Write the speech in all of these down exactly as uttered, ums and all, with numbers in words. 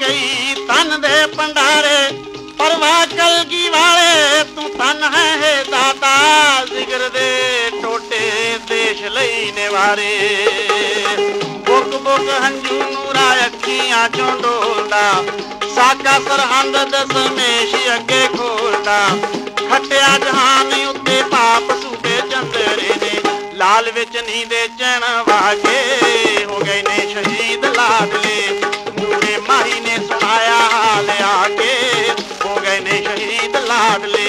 गई तन दे भंडारे परवाह कलगी वाले तू तन है हे दाता जिगर दे टोटे देश लई निवारे बुक बुक हंजू नूरा अखियां चों डोलदा साका सरहंद दसमेश अगे खोलदा खटिया जहान उत्ते पाप सूबे चंदरे ने लाल विच नींदे चैन वागे हो गए ने शहीद लाडले नूरे माही ने सुनाया हाल आके हो गए ने शहीद लाडले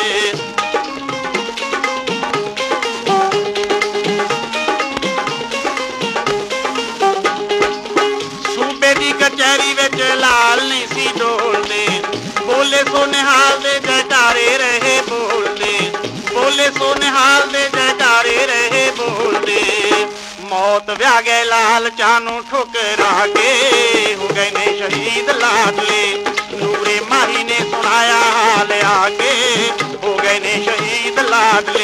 सूबे दी कचहरी विच लाल नहीं सी डोलदे बोले सो निहाल दे जयकारे रहे बोलदे बोले सो निहाल दे जयकारे रहे बोलदे मौत व्या गए लाल चानू ठुकरा के हो गए ने शहीद लाडले नूरे माही ने सुनाया हाल आके हो गए ने शहीद लाडले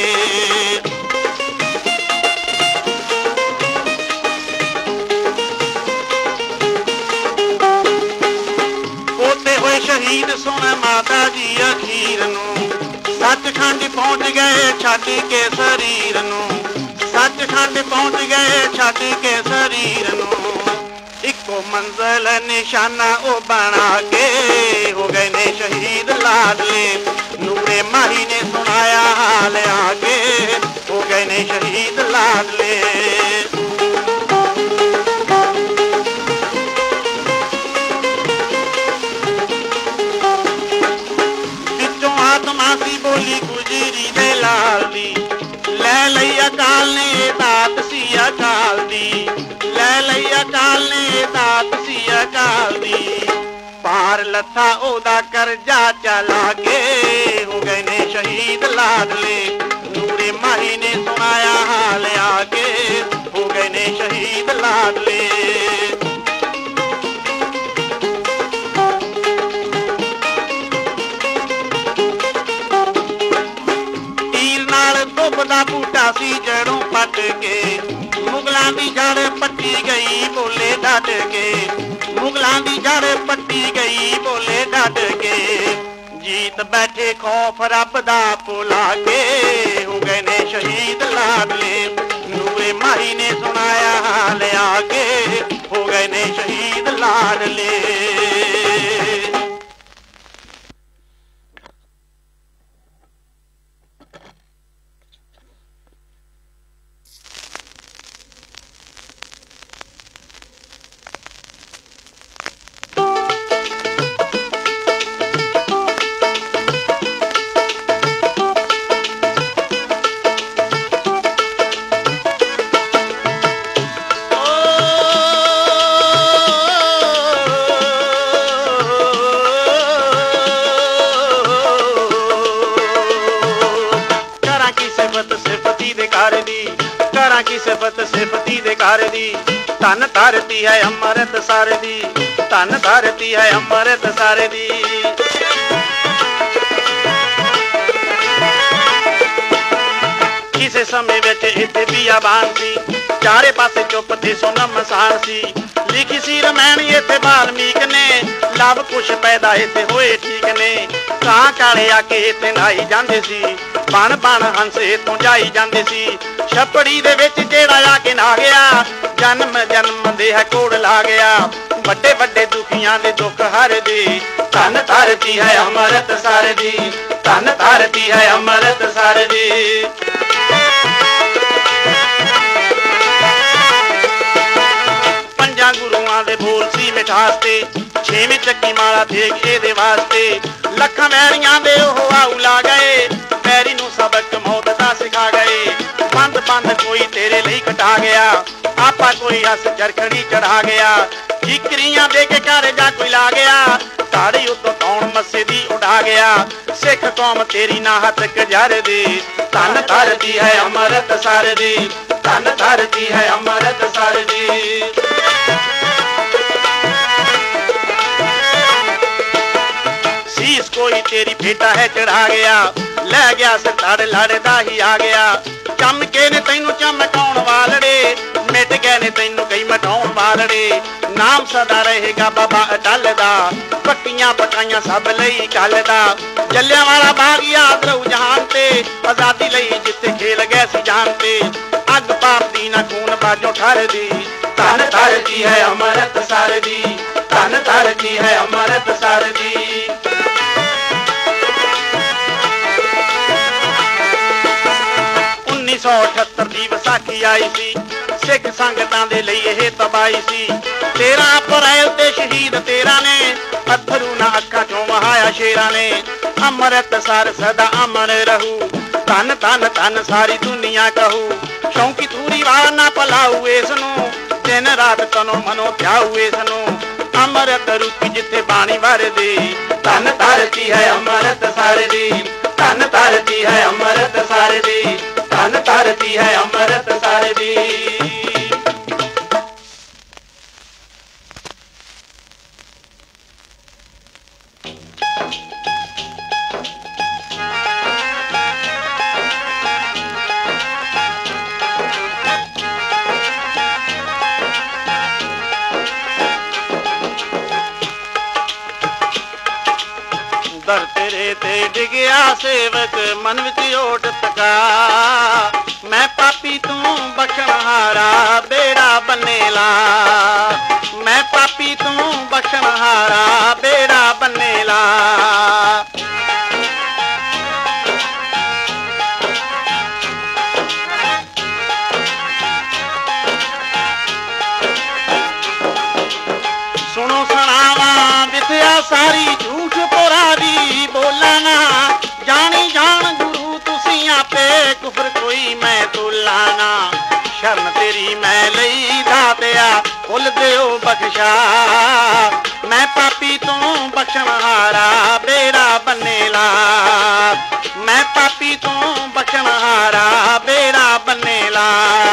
पोते हुए शहीद सुन माता जी अखीर नू सचखंड पहुंच गए छड्ड के शरीर नू सचखंड पहुंच गए छड्ड के शरीर नू इको मंजिल निशाना ओ बना के हो गए ने शहीद लाडले नूरे माही ने सुनाया हाल आके हो गए ने शहीद लाडले बिचों आत्मा सी बोली गुजरी दे लाल दी लै लई अकाल ने दात सी अकाल दी लै लई अकाल ने दात सी अकाल दी पार लथा ओदा करजा चला के हो गए ने शहीद लाडले नूरे माही ने सुनाया हाल आके हो गए ने शहीद लाडले दा बूटा सी जड़ों पट के मुगलां दी जड़ पट्टी गई बोले डट के मुगलां दी जड़ पट्टी गई बोले डट के जीत बैठे खौफ रब दा भुला के हो गए ने शहीद लाडले नूरे माही ने सुनाया हाल आके हो गए ने शहीद लाडले सिफत सिफती दे कर दी धन धरती है अमृत सर दी धन धरती है अमृत सर दी किसे समय विच इत्थे बियाबान सी चारे पासे चुप ते सुनम मसान सी लिखी सी रमैन इत्थे वाल्मीक ने लव कुछ पैदा इत्थे होए ठीक ने कां काले आके इत्थे नहाई जांदे सी बन बन हंस इत्थों जाई जांदे सी छपड़ी दे विच जेड़ा आके ना गया जन्म जन्म दे है कोड़ ला गया वड्डे वड्डे दुखियां दे दुख हर दी धन धरती है अमृत सर दी धन धरती है अमृत सर दी पंजा गुरुआं दे बोल सी मिठास ते छेवें चक्की माला देख ए दे वास्ते लखां वैरियां दे ओह आऊ ला गए पैरी नूं सबक मौत दा सिखा गए बंद बंद कोई तेरे लिए कटा गया आपा कोई हस चरखड़ी चढ़ा गया ठिकरियां दे के घर जा कोई ला गया ताड़ी उतो कौन मस्से दी उड़ा गया सिख कौम तेरी ना हथ कजर दी धन धरती है अमृत सर दी धन धरती है अमृत सर दी शीश कोई तेरी बेटा है चढ़ा गया लै गया सरदार लड़दा ही आ गया चमके ने तैनू चमकाउण वालड़े मिट गए ने तैनू कई मटाउण वालड़े नाम सदा रहेगा बाबा अटल दा पक्कियां पकाइयां सब लई कल दा जलियांवाला बाग याद रहू जहान ते आजादी लई जिथे खेल गए सी जान ते अग पाप दी ना खून बाजों ठर दी धन धरती है अमृतसर दी धन धरती है अमृतसर दी। उन्नीस सौ अठहत्तर दी विसाखी आई सी सिख संगतां दे लई इह तबाही सी तेरह अप्रैल ते शहीद तेरा ने अथरू ना अखां चों वहाया शेरां ने अमृतसर सदा अमर रहू धन धन धन सारी दुनिया कहू शौकी तूरी वाला ना भलाऊ इसनू दिन रात तनो मनो ध्याऊ इसनू अमृत रूपी जिथे बाणी वरदी धन धरती है अमृतसर दी धन धरती है अमृतसर दी धन धरती है अमृतसर दी। दर तेरे ते डिगया सेवक मन विच ओट तका मैं पापी तू बख्शणहारा बेड़ा बन्नेला मैं पापी तू बख्शणहारा बेड़ा बन्नेला। सुनो सुनावा विद्या सारी झूठ पुरादी बोला ना जानी जान गुरु तुसी आपे कुफर कोई मैं तोला ना शर्म तेरी मैं लई दातिया भुल दियो बख्शा मैं पापी तू बख्शणहारा बेड़ा बन्नेला मैं पापी तू बख्शणहारा बेड़ा बन्नेला।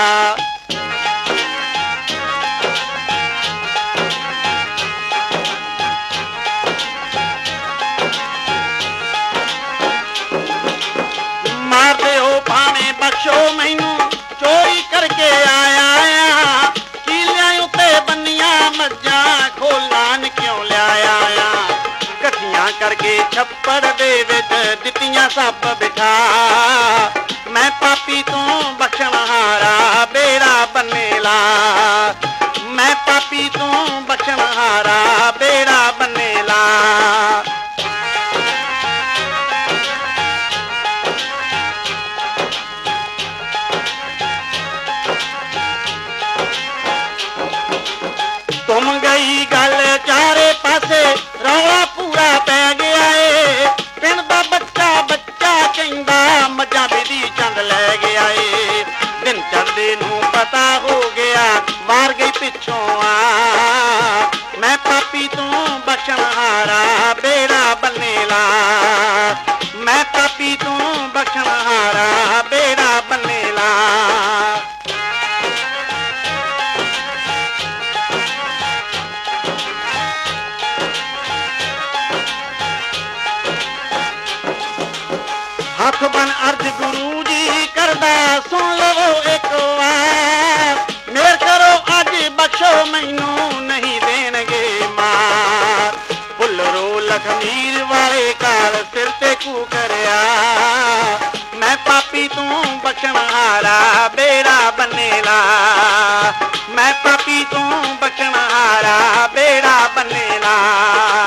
मार दे हो भावे बख्शो मैनू चोरी करके आया कीलियां उत्ते बन्नियां मज्जां खोलान क्यों लियाया कट्ठियां करके छप्पड़ दे विच दित्तियां सब बिठा मैं पापी तू बख्शणहारा बेड़ा बन्नेला मैं पापी तू बख्शणहारा बेड़ा बन्नेला। तुम गई गल चारे पासे रौला पूरा पै गया है पिंड दा बच्चा बच्चा कहंदा मज्जां बिधी चंद लै गया है दिन चढ़दे नूं पता हो गया मार गई पिछों आ मैं पापी तू बख्शणहारा बेड़ा बन्नेला मैं पापी तू बख्शणहारा बेड़ा बन्नेला। हथ बन अर्ज गुरु जी करदा सुन लवो एक बार मेर करो अज बख्शो मैनू नहीं देणगे मार भुल्लरो लखमीर वाले काल सिर ते कू करया मैं पापी तू बख्शणहारा बेड़ा बन्नेला मैं पापी तू बख्शणहारा बेड़ा बन्नेला।